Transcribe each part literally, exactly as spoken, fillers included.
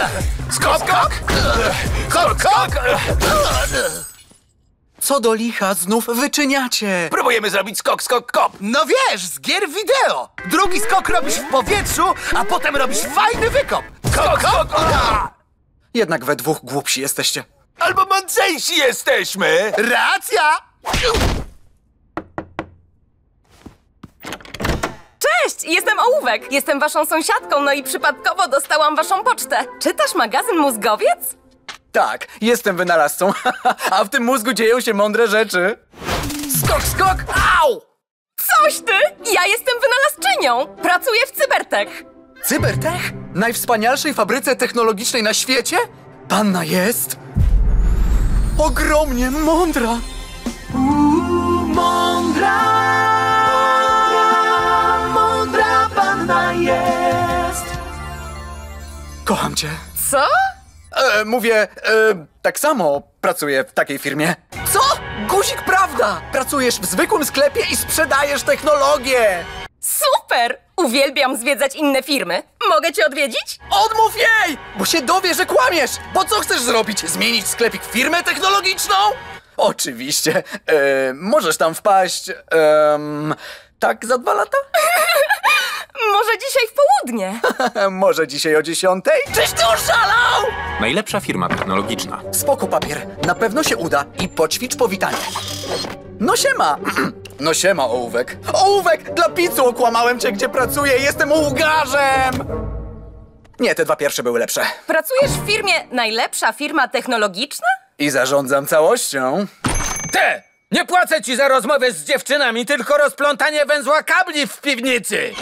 Skok, skok! Skok, skok! Co do licha znów wyczyniacie? Próbujemy zrobić skok, skok, kop. No wiesz, z gier wideo. Drugi skok robisz w powietrzu, a potem robisz fajny wykop. Skok, skok! Ura! Jednak we dwóch głupsi jesteście. Albo mądrzejsi jesteśmy! Racja! Cześć, jestem Ołówek. Jestem waszą sąsiadką, no i przypadkowo dostałam waszą pocztę. Czytasz magazyn Mózgowiec? Tak, jestem wynalazcą, a w tym mózgu dzieją się mądre rzeczy. Skok, skok, au! Coś ty! Ja jestem wynalazczynią. Pracuję w Cybertech. Cybertech? Najwspanialszej fabryce technologicznej na świecie? Panna jest ogromnie mądra. Uuu, mądra, mądra panna jest. Kocham cię. Co? E, mówię, e, tak samo pracuję w takiej firmie. Co? Guzik, prawda! Pracujesz w zwykłym sklepie i sprzedajesz technologię! Super! Uwielbiam zwiedzać inne firmy. Mogę cię odwiedzić? Odmów jej! Bo się dowie, że kłamiesz! Bo co chcesz zrobić? Zmienić sklepik w firmę technologiczną? Oczywiście. E, możesz tam wpaść... em, tak za dwa lata? Może dzisiaj w południe? Może dzisiaj o dziesiątej? Czyś ty oszalał? Najlepsza firma technologiczna. Spoko, papier. Na pewno się uda i poćwicz powitanie. No siema. No siema, Ołówek. Ołówek, dla pizzu okłamałem cię, gdzie pracuję. Jestem ołgarzem. Nie, te dwa pierwsze były lepsze. Pracujesz w firmie Najlepsza Firma Technologiczna? I zarządzam całością. Ty! Nie płacę ci za rozmowę z dziewczynami, tylko rozplątanie węzła kabli w piwnicy.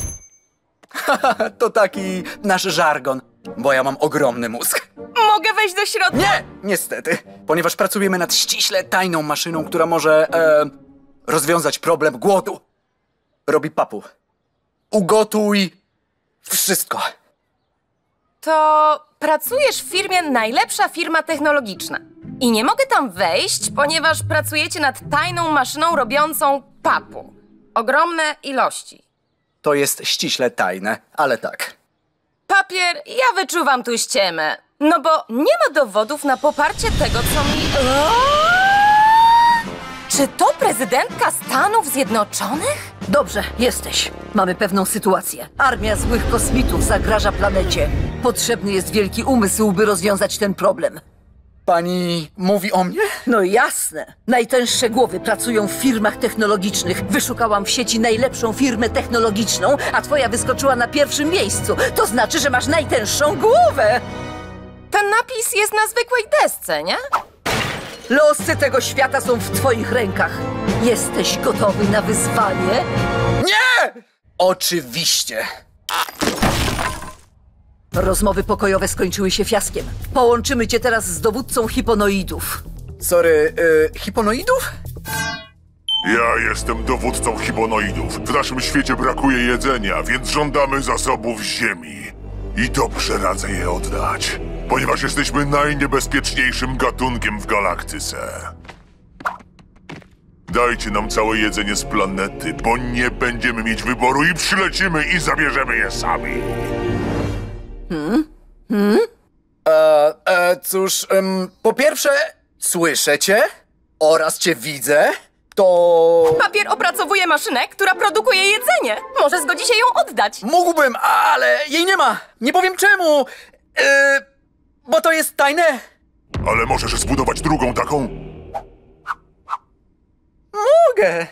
To taki nasz żargon, bo ja mam ogromny mózg. Mogę wejść do środka? Nie, niestety, ponieważ pracujemy nad ściśle tajną maszyną, która może e, rozwiązać problem głodu. Robi papu. Ugotuj wszystko. To pracujesz w firmie Najlepsza Firma Technologiczna. I nie mogę tam wejść, ponieważ pracujecie nad tajną maszyną robiącą papu. Ogromne ilości. To jest ściśle tajne, ale tak. Papier, ja wyczuwam tu ściemę. No bo nie ma dowodów na poparcie tego, co mi... Czy to prezydentka Stanów Zjednoczonych? Dobrze, jesteś. Mamy pewną sytuację. Armia złych kosmitów zagraża planecie. Potrzebny jest wielki umysł, by rozwiązać ten problem. Pani mówi o mnie? No jasne. Najtęższe głowy pracują w firmach technologicznych. Wyszukałam w sieci najlepszą firmę technologiczną, a twoja wyskoczyła na pierwszym miejscu. To znaczy, że masz najtęższą głowę. Ten napis jest na zwykłej desce, nie? Losy tego świata są w twoich rękach. Jesteś gotowy na wyzwanie? Nie! Oczywiście. Rozmowy pokojowe skończyły się fiaskiem. Połączymy cię teraz z dowódcą hiponoidów. Sorry, y, hiponoidów? Ja jestem dowódcą hiponoidów. W naszym świecie brakuje jedzenia, więc żądamy zasobów ziemi. I dobrze radzę je oddać, ponieważ jesteśmy najniebezpieczniejszym gatunkiem w galaktyce. Dajcie nam całe jedzenie z planety, bo nie będziemy mieć wyboru i przylecimy i zabierzemy je sami. Hmm? Hmm? E, e, cóż, em, po pierwsze, słyszę cię oraz cię widzę. To... Papier opracowuje maszynę, która produkuje jedzenie. Może zgodzi się ją oddać. Mógłbym, ale jej nie ma. Nie powiem czemu. E, bo to jest tajne. Ale możesz zbudować drugą taką? Mogę.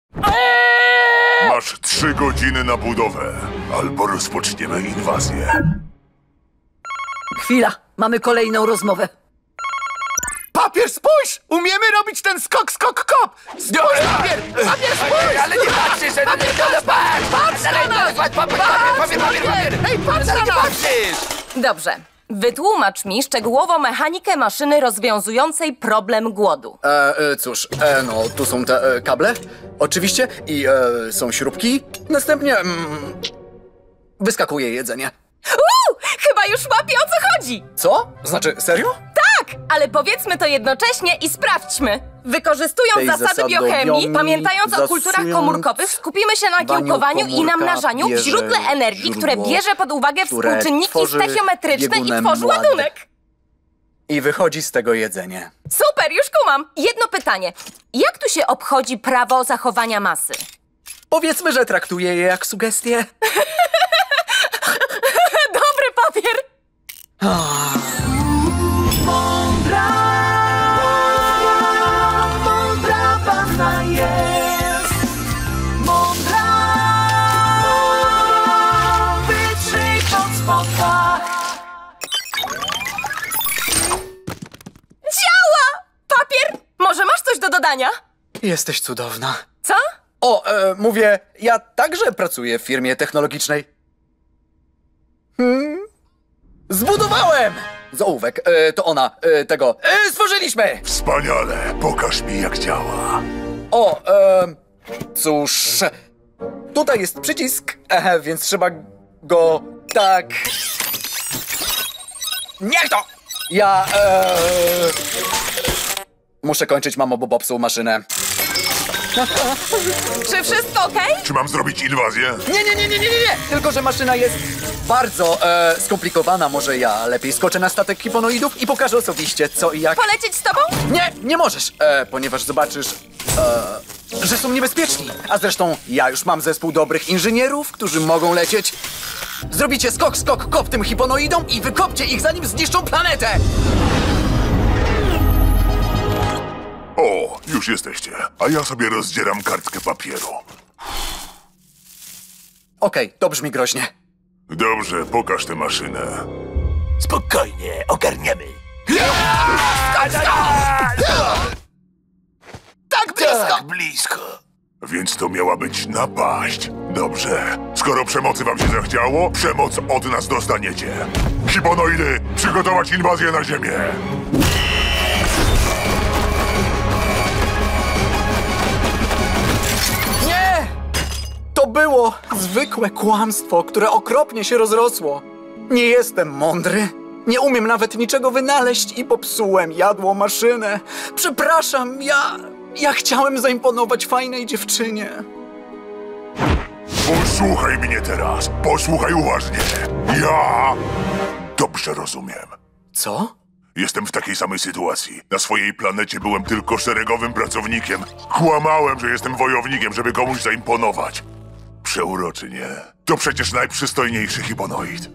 Masz trzy godziny na budowę, albo rozpoczniemy inwazję. Chwila, mamy kolejną rozmowę. Papier, spójrz! Umiemy robić ten skok, skok, kop! Spójrz, papier! Papier, spójrz! Ale nie patrzysz, że... Papier, patrz! Patrz na nas! Papier, papier, papier, papier! Hej, patrz na Nie nas! patrzysz! Dobrze. Wytłumacz mi szczegółowo mechanikę maszyny rozwiązującej problem głodu. E, e, cóż, e, no, tu są te e, kable, oczywiście, i e, są śrubki. Następnie mm, wyskakuje jedzenie. Uuu, chyba już łapię, o co chodzi. Co? Znaczy, serio? Tak, ale powiedzmy to jednocześnie i sprawdźmy. Wykorzystując Tej zasady zasady biochemii, biomii, pamiętając o kulturach zasując komórkowych, skupimy się na baniu kiełkowaniu i komórka namnażaniu w bierze źródle energii, które źródło, bierze pod uwagę które współczynniki tworzy stechiometryczne i biegunem tworzy ład. ładunek. I wychodzi z tego jedzenie. Super, już kumam. Jedno pytanie. Jak tu się obchodzi prawo zachowania masy? Powiedzmy, że traktuję je jak sugestie. Dobry papier! Mądra, mądra panna jest. Mądra, wytrzyj pod spodach. Działa! Papier! Może masz coś do dodania? Jesteś cudowna. Co? O, e, mówię, ja także pracuję w firmie technologicznej. Hmm? Zbudowałem! Z ołówek, e, to ona, e, tego, e, stworzyliśmy! Wspaniale, pokaż mi jak działa. O, e, cóż, tutaj jest przycisk, e, więc trzeba go tak... Niech to! Ja, e, muszę kończyć, mamo, bo popsuł maszynę. Czy wszystko okej? Czy mam zrobić inwazję? Nie, nie, nie, nie, nie, nie, nie! Tylko że maszyna jest bardzo e, skomplikowana. Może ja lepiej skoczę na statek hiponoidów i pokażę osobiście co i jak. Polecieć z tobą? Nie, nie możesz, e, ponieważ zobaczysz, e, że są niebezpieczni. A zresztą ja już mam zespół dobrych inżynierów, którzy mogą lecieć. Zrobicie skok, skok, kop tym hiponoidom i wykopcie ich, zanim zniszczą planetę! O, już jesteście. A ja sobie rozdzieram kartkę papieru. Okej, to brzmi groźnie. Dobrze, pokaż tę maszynę. Spokojnie, ogarniemy. Tak blisko! Tak blisko. Więc to miała być napaść. Dobrze. Skoro przemocy wam się zachciało, przemoc od nas dostaniecie. Hiponoidy, przygotować inwazję na Ziemię. Nie! To było zwykłe kłamstwo, które okropnie się rozrosło. Nie jestem mądry. Nie umiem nawet niczego wynaleźć i popsułem jadło maszynę. Przepraszam, ja... ja chciałem zaimponować fajnej dziewczynie. Posłuchaj mnie teraz. Posłuchaj uważnie. Ja dobrze rozumiem. Co? Jestem w takiej samej sytuacji. Na swojej planecie byłem tylko szeregowym pracownikiem. Kłamałem, że jestem wojownikiem, żeby komuś zaimponować. Przeuroczy, nie? To przecież najprzystojniejszy hiponoid.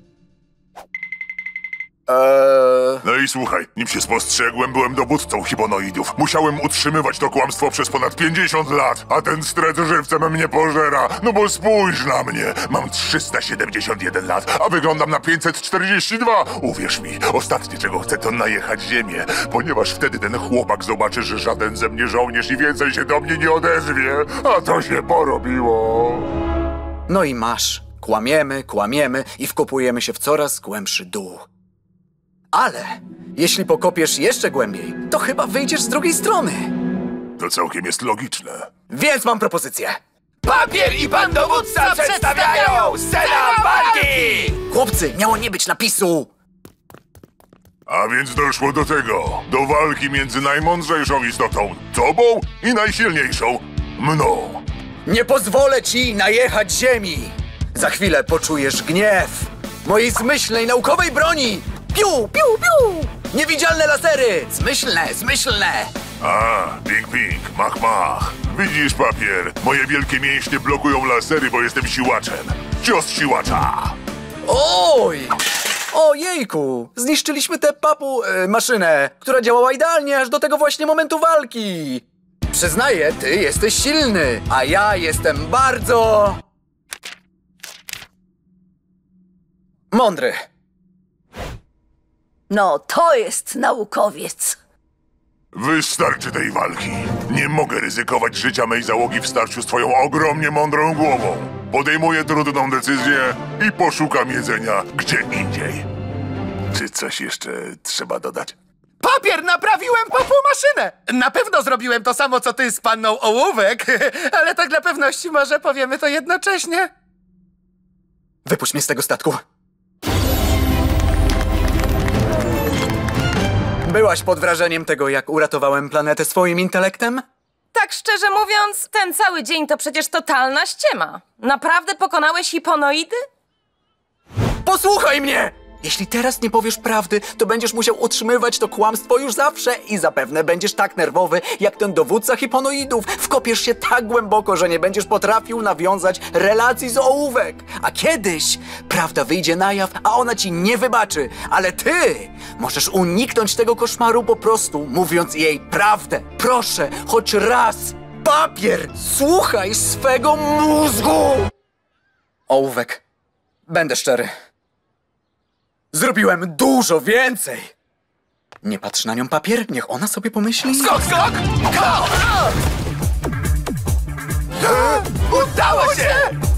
Eee... No i słuchaj, nim się spostrzegłem, byłem dowódcą hiponoidów. Musiałem utrzymywać to kłamstwo przez ponad pięćdziesiąt lat, a ten stret żywcem mnie pożera. No bo spójrz na mnie. Mam trzysta siedemdziesiąt jeden lat, a wyglądam na pięćset czterdzieści dwa. Uwierz mi, ostatnie czego chcę to najechać ziemię, ponieważ wtedy ten chłopak zobaczy, że żaden ze mnie żołnierz i więcej się do mnie nie odezwie. A to się porobiło. No i masz. Kłamiemy, kłamiemy i wkopujemy się w coraz głębszy dół. Ale jeśli pokopiesz jeszcze głębiej, to chyba wyjdziesz z drugiej strony. To całkiem jest logiczne. Więc mam propozycję. Papier i pan dowódca przedstawiają scena walki! Chłopcy, miało nie być napisu. A więc doszło do tego. Do walki między najmądrzejszą istotą, tobą, i najsilniejszą, mną. Nie pozwolę ci najechać ziemi. Za chwilę poczujesz gniew mojej zmyślnej naukowej broni. Piu, piu, piu! Niewidzialne lasery! Zmyślne, zmyślne! A, ping ping, mach mach. Widzisz, papier, moje wielkie mięśnie blokują lasery, bo jestem siłaczem. Cios siłacza! Oj! Ojejku! Zniszczyliśmy tę papu... E, maszynę, która działała idealnie aż do tego właśnie momentu walki. Przyznaję, ty jesteś silny, a ja jestem bardzo... mądry. No, to jest naukowiec. Wystarczy tej walki. Nie mogę ryzykować życia mej załogi w starciu z twoją ogromnie mądrą głową. Podejmuję trudną decyzję i poszukam jedzenia gdzie indziej. Czy coś jeszcze trzeba dodać? Papier, naprawiłem papu maszynę! Na pewno zrobiłem to samo, co ty z panną Ołówek, ale tak dla pewności może powiemy to jednocześnie. Wypuść mnie z tego statku. byłaś pod wrażeniem tego, jak uratowałem planetę swoim intelektem? Tak szczerze mówiąc, ten cały dzień to przecież totalna ściema. Naprawdę pokonałeś hiponoidy? Posłuchaj mnie! Jeśli teraz nie powiesz prawdy, to będziesz musiał utrzymywać to kłamstwo już zawsze i zapewne będziesz tak nerwowy, jak ten dowódca hiponoidów. Wkopiesz się tak głęboko, że nie będziesz potrafił nawiązać relacji z ołówek. A kiedyś prawda wyjdzie na jaw, a ona ci nie wybaczy. Ale ty możesz uniknąć tego koszmaru po prostu mówiąc jej prawdę. Proszę, choć raz. Papier! Słuchaj swego mózgu! Ołówek, będę szczery. Zrobiłem dużo więcej! Nie patrz na nią, Papier, niech ona sobie pomyśli. Skok, skok! Go! Udało się!